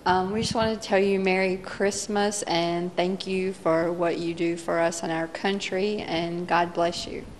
We just want to tell you Merry Christmas and thank you for what you do for us and our country, and God bless you.